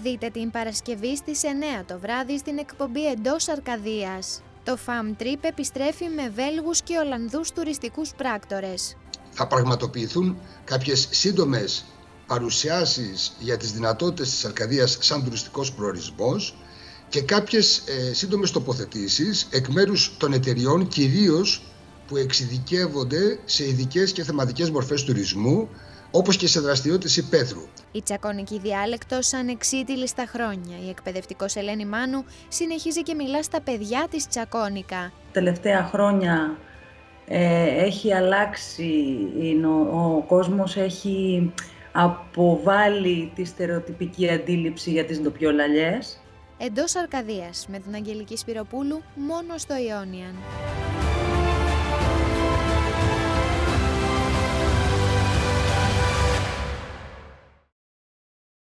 Δείτε την Παρασκευή στις 9 το βράδυ στην εκπομπή Εντός Αρκαδίας. Το Fam Trip επιστρέφει με Βέλγους και Ολλανδούς τουριστικούς πράκτορες. Θα πραγματοποιηθούν κάποιες σύντομες παρουσιάσεις για τις δυνατότητες της Αρκαδίας σαν τουριστικός προορισμός και κάποιες σύντομες τοποθετήσεις εκ μέρους των εταιριών, κυρίως που εξειδικεύονται σε ειδικές και θεματικές μορφές τουρισμού, όπως και σε δραστηριότητες υπαίθρου. Η τσακώνικη διάλεκτος ανεξίτηλη στα χρόνια. Η εκπαιδευτικός Ελένη Μάνου συνεχίζει και μιλά στα παιδιά της τσακώνικα. Τελευταία χρόνια έχει αλλάξει, ο κόσμος έχει αποβάλει τη στερεοτυπική αντίληψη για τις ντοπιολαλιές. Εντός Αρκαδίας με την Αγγελική Σπυροπούλου μόνο στο Ιόνιαν.